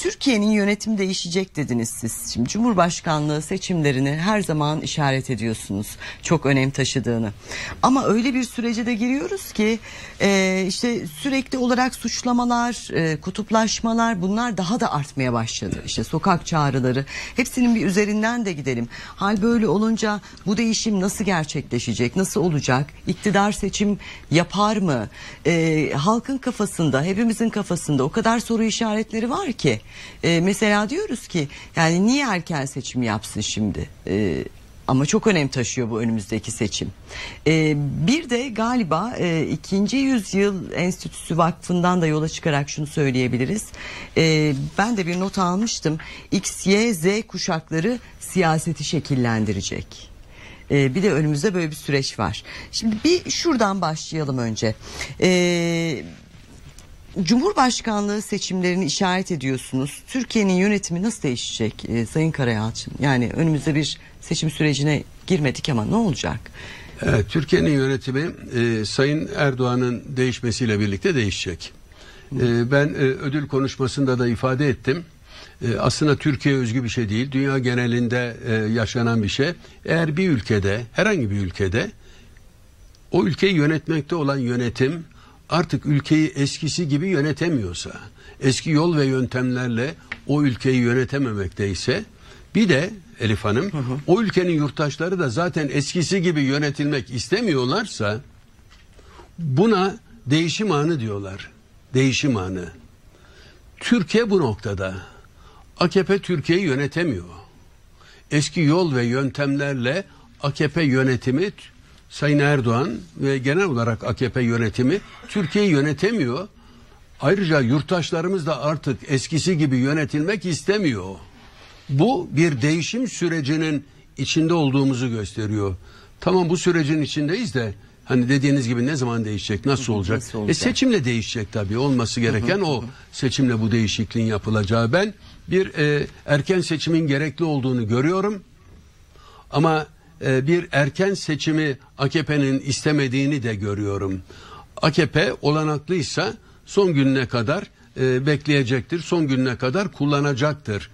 Türkiye'nin yönetimi değişecek dediniz siz. Şimdi Cumhurbaşkanlığı seçimlerini her zaman işaret ediyorsunuz. Çok önem taşıdığını. Ama öyle bir sürece de giriyoruz ki işte sürekli olarak suçlamalar, kutuplaşmalar bunlar daha da artmaya başladı. İşte sokak çağrıları, hepsinin bir üzerinden de gidelim. Hal böyle olunca bu değişim nasıl gerçekleşecek, nasıl olacak? İktidar seçim yapar mı? Halkın kafasında, hepimizin kafasında o kadar soru işaretleri var ki. Mesela diyoruz ki yani niye erken seçim yapsın şimdi? Ama çok önem taşıyor bu önümüzdeki seçim. Bir de galiba 2. Yüzyıl Enstitüsü Vakfı'ndan da yola çıkarak şunu söyleyebiliriz. Ben de bir not almıştım. X, Y, Z kuşakları siyaseti şekillendirecek. Bir de önümüzde böyle bir süreç var. Şimdi bir şuradan başlayalım önce. Cumhurbaşkanlığı seçimlerini işaret ediyorsunuz. Türkiye'nin yönetimi nasıl değişecek Sayın Karayalçın? Yani önümüzde bir seçim sürecine girmedik ama ne olacak? Evet, Türkiye'nin yönetimi Sayın Erdoğan'ın değişmesiyle birlikte değişecek. Ben ödül konuşmasında da ifade ettim. Aslında Türkiye özgü bir şey değil. Dünya genelinde yaşanan bir şey. Eğer bir ülkede, herhangi bir ülkede o ülkeyi yönetmekte olan yönetim artık ülkeyi eskisi gibi yönetemiyorsa, eski yol ve yöntemlerle o ülkeyi yönetememekteyse, bir de Elif Hanım, o ülkenin yurttaşları da zaten eskisi gibi yönetilmek istemiyorlarsa, buna değişim anı diyorlar. Değişim anı. Türkiye bu noktada. AKP Türkiye'yi yönetemiyor. Eski yol ve yöntemlerle AKP yönetimi, Sayın Erdoğan ve genel olarak AKP yönetimi Türkiye'yi yönetemiyor. Ayrıca yurttaşlarımız da artık eskisi gibi yönetilmek istemiyor. Bu bir değişim sürecinin içinde olduğumuzu gösteriyor. Tamam, bu sürecin içindeyiz de hani dediğiniz gibi ne zaman değişecek, nasıl olacak? Seçimle değişecek tabii, olması gereken o, seçimle bu değişikliğin yapılacağı. Ben bir erken seçimin gerekli olduğunu görüyorum ama bir erken seçimi AKP'nin istemediğini de görüyorum. AKP olanaklıysa son gününe kadar bekleyecektir, son gününe kadar kullanacaktır.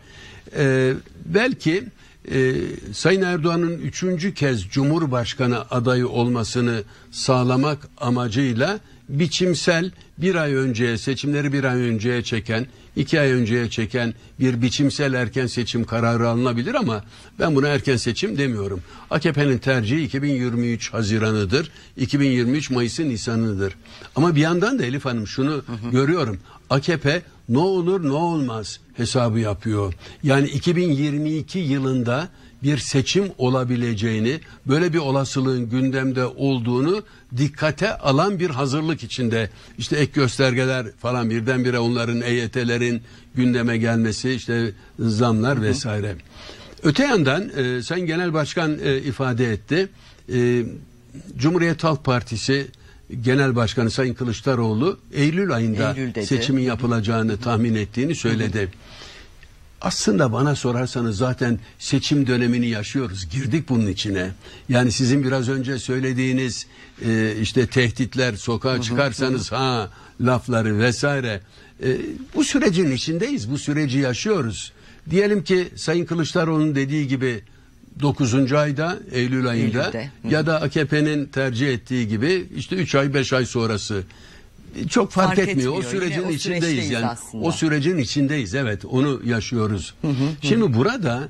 Belki Sayın Erdoğan'ın 3. kez Cumhurbaşkanı adayı olmasını sağlamak amacıyla biçimsel, bir ay önceye, seçimleri bir ay önceye çeken, 2 ay önceye çeken bir biçimsel erken seçim kararı alınabilir ama ben buna erken seçim demiyorum. AKP'nin tercihi 2023 Haziran'ıdır, 2023 Mayıs'ın Nisan'ıdır. Ama bir yandan da Elif Hanım şunu görüyorum. AKP ne olur ne olmaz hesabı yapıyor. Yani 2022 yılında bir seçim olabileceğini, böyle bir olasılığın gündemde olduğunu dikkate alan bir hazırlık içinde. İşte ek göstergeler falan, birdenbire onların EYT'lerin gündeme gelmesi, işte zamlar vesaire. Öte yandan Sayın Genel Başkan ifade etti. Cumhuriyet Halk Partisi Genel Başkanı Sayın Kılıçdaroğlu Eylül ayında seçimin yapılacağını tahmin ettiğini söyledi. Aslında bana sorarsanız zaten seçim dönemini yaşıyoruz. Girdik bunun içine. Yani sizin biraz önce söylediğiniz işte tehditler, sokağa çıkarsanız lafları vesaire. Bu sürecin içindeyiz. Bu süreci yaşıyoruz. Diyelim ki Sayın Kılıçdaroğlu'nun dediği gibi 9. ayda, Eylül ayında ya da AKP'nin tercih ettiği gibi işte 3 ay 5 ay sonrası. Çok fark etmiyor. O sürecin içindeyiz yani. Aslında. O sürecin içindeyiz. Evet, onu yaşıyoruz. Şimdi burada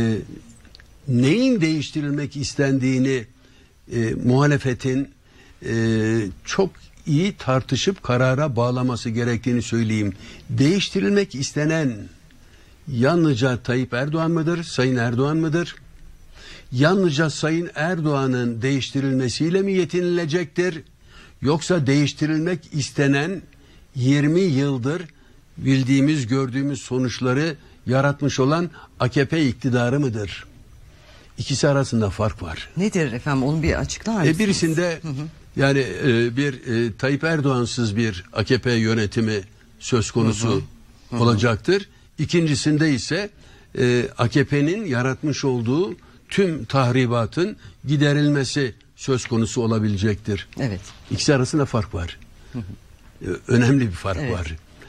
neyin değiştirilmek istendiğini muhalefetin çok iyi tartışıp karara bağlaması gerektiğini söyleyeyim. Değiştirilmek istenen yalnızca Tayyip Erdoğan mıdır? Sayın Erdoğan mıdır? Yalnızca Sayın Erdoğan'ın değiştirilmesiyle mi yetinilecektir? Yoksa değiştirilmek istenen 20 yıldır bildiğimiz, gördüğümüz sonuçları yaratmış olan AKP iktidarı mıdır? İkisi arasında fark var. Nedir efendim? Onu bir açıklar mısınız? Birisinde yani bir Tayyip Erdoğan'sız bir AKP yönetimi söz konusu olacaktır. İkincisinde ise AKP'nin yaratmış olduğu tüm tahribatın giderilmesi söz konusu olabilecektir. Evet. İkisi arasında fark var. Önemli bir fark var.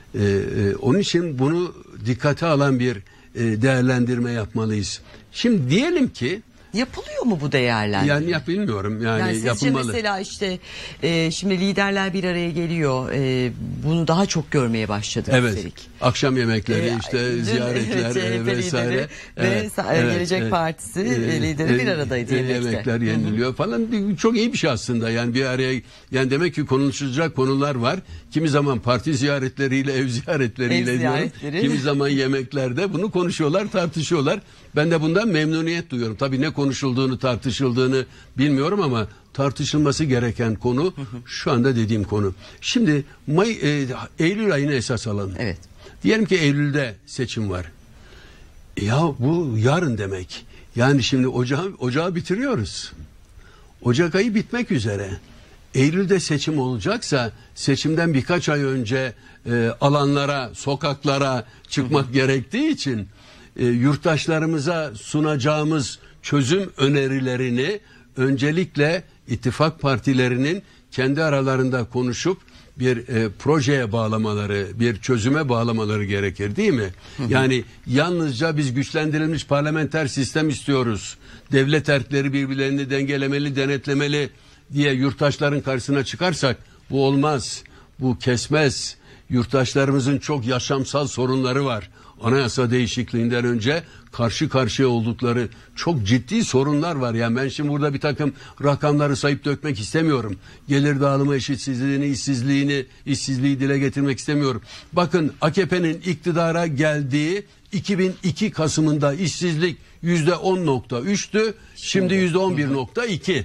Onun için bunu dikkate alan bir değerlendirme yapmalıyız. Şimdi diyelim ki yapılıyor mu bu değerlendirme? yani bilmiyorum yani sizce yapılmalı. mesela işte şimdi liderler bir araya geliyor, bunu daha çok görmeye başladık Evet. üstelik. Akşam yemekleri işte Dün, ziyaretler CHP vesaire. lideri ve Gelecek Partisi lideri bir aradaydı yemekte. Yemekler yeniliyor falan. Çok iyi bir şey aslında. Yani bir araya yani demek ki konuşulacak konular var. Kimi zaman parti ziyaretleriyle, ev ziyaretleriyle diyorum. Kimi zaman yemeklerde bunu konuşuyorlar, tartışıyorlar. Ben de bundan memnuniyet duyuyorum. Tabii ne konuşulduğunu, tartışıldığını bilmiyorum ama tartışılması gereken konu şu anda dediğim konu. Şimdi Eylül ayını esas alalım. Evet. Diyelim ki Eylül'de seçim var. Ya bu yarın demek. Yani şimdi ocağı bitiriyoruz. Ocak ayı bitmek üzere. Eylül'de seçim olacaksa seçimden birkaç ay önce alanlara, sokaklara çıkmak gerektiği için yurttaşlarımıza sunacağımız çözüm önerilerini öncelikle ittifak partilerinin kendi aralarında konuşup bir projeye bağlamaları, bir çözüme bağlamaları gerekir değil mi? Yani yalnızca biz güçlendirilmiş parlamenter sistem istiyoruz. Devlet erkleri birbirlerini dengelemeli, denetlemeli diye yurttaşların karşısına çıkarsak bu olmaz. Bu kesmez. Yurttaşlarımızın çok yaşamsal sorunları var. Anayasa değişikliğinden önce karşı karşıya oldukları çok ciddi sorunlar var. Yani ben şimdi burada bir takım rakamları sayıp dökmek istemiyorum. Gelir dağılımı eşitsizliğini, işsizliği dile getirmek istemiyorum. Bakın AKP'nin iktidara geldiği 2002 Kasım'ında işsizlik %10.3'tü. Şimdi %11.2.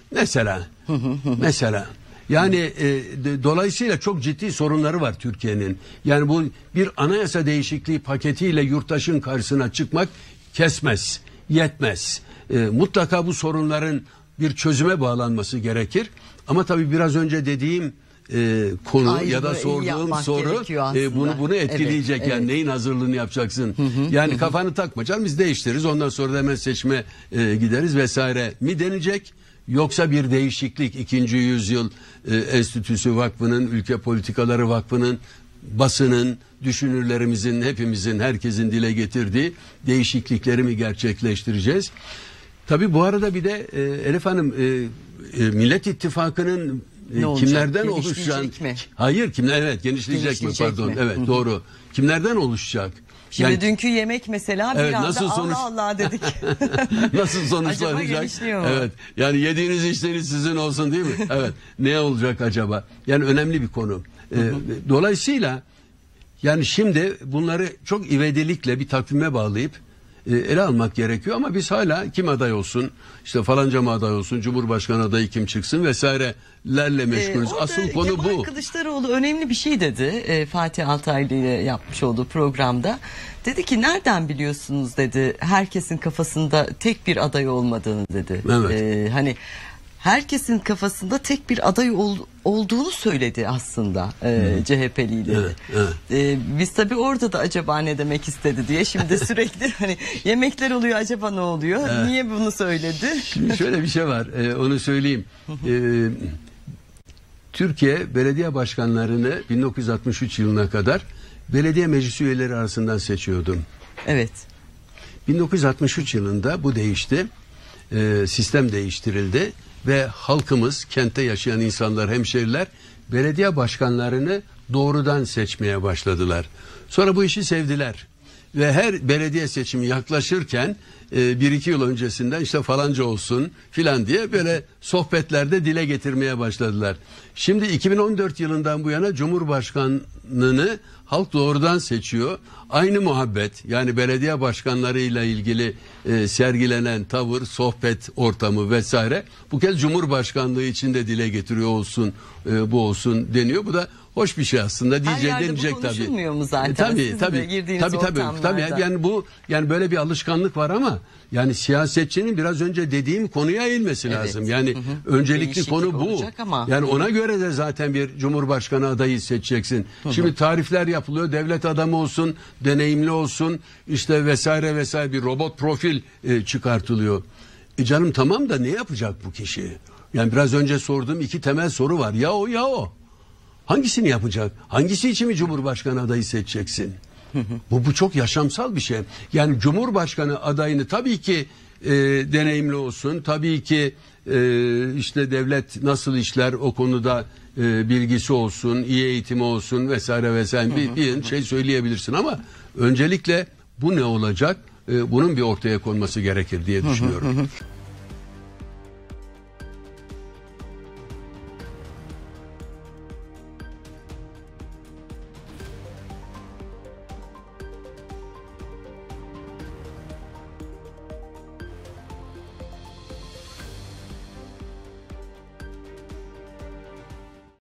Mesela. Yani dolayısıyla çok ciddi sorunları var Türkiye'nin. Yani bu bir anayasa değişikliği paketiyle yurttaşın karşısına çıkmak kesmez, yetmez. Mutlaka bu sorunların bir çözüme bağlanması gerekir. Ama tabii biraz önce dediğim konu ya da sorduğum soru bunu etkileyecek. Evet, yani neyin hazırlığını yapacaksın? Yani kafanı takma canım, biz değiştiririz, ondan sonra da hemen seçime gideriz vesaire mi denecek? Yoksa bir değişiklik 2. Yüzyıl Enstitüsü Vakfı'nın, Ülke Politikaları Vakfı'nın, basının, düşünürlerimizin, hepimizin, herkesin dile getirdiği değişiklikleri mi gerçekleştireceğiz? Tabii bu arada bir de Elif Hanım, Millet İttifakı'nın kimlerden oluşacağını... Hayır, genişleyecek mi? Pardon, evet doğru. Kimlerden oluşacak? Şimdi yani, dünkü yemek mesela bir anda nasıl Allah dedik. Nasıl sonuçlanacak? Evet. Yani yediğiniz içtiğiniz sizin olsun değil mi? Evet. Ne olacak acaba? Yani önemli bir konu. Dolayısıyla yani şimdi bunları çok ivedilikle bir takvime bağlayıp ele almak gerekiyor ama biz hala kim aday olsun, işte falanca mı aday olsun, Cumhurbaşkanı adayı kim çıksın vesairelerle meşgulüz. Asıl konu bu. Kılıçdaroğlu önemli bir şey dedi Fatih Altaylı ile yapmış olduğu programda. Dedi ki nereden biliyorsunuz dedi, herkesin kafasında tek bir aday olmadığını dedi. Evet. Hani herkesin kafasında tek bir aday olduğunu söyledi aslında CHP lideri. Biz tabii orada da acaba ne demek istedi diye şimdi sürekli hani yemekler oluyor, acaba ne oluyor? Niye bunu söyledi? Şimdi şöyle bir şey var, onu söyleyeyim. Türkiye belediye başkanlarını 1963 yılına kadar belediye meclis üyeleri arasından seçiyordu. Evet. 1963 yılında bu değişti. Sistem değiştirildi ve halkımız, kentte yaşayan insanlar, hemşehriler belediye başkanlarını doğrudan seçmeye başladılar. Sonra bu işi sevdiler ve her belediye seçimi yaklaşırken 1-2 yıl öncesinden işte falanca olsun filan diye böyle sohbetlerde dile getirmeye başladılar. Şimdi 2014 yılından bu yana Cumhurbaşkanlığını halk doğrudan seçiyor. Aynı muhabbet, yani belediye başkanlarıyla ilgili sergilenen tavır, sohbet ortamı vesaire bu kez Cumhurbaşkanlığı için de dile getiriyor, olsun bu olsun deniyor. Bu da hoş bir şey aslında. Denecek tabii. Konuşulmuyor mu zaten? Tabii. Yani bu, yani böyle bir alışkanlık var ama yani siyasetçinin biraz önce dediğim konuya eğilmesi lazım. Yani öncelikli değişiklik konu bu. Yani ona göre de zaten bir Cumhurbaşkanı adayı seçeceksin. Şimdi tarifler yapılıyor. Devlet adamı olsun, deneyimli olsun, işte vesaire bir robot profil çıkartılıyor. Canım tamam da ne yapacak bu kişi? Yani biraz önce sorduğum iki temel soru var. Ya o. Hangisini yapacak? Hangisi için mi Cumhurbaşkanı adayı seçeceksin? Bu çok yaşamsal bir şey. Yani Cumhurbaşkanı adayını tabii ki deneyimli olsun. Tabii ki işte devlet nasıl işler o konuda bilgisi olsun, iyi eğitimi olsun vesaire vesaire bir şey söyleyebilirsin ama öncelikle bu ne olacak? Bunun bir ortaya konması gerekir diye düşünüyorum.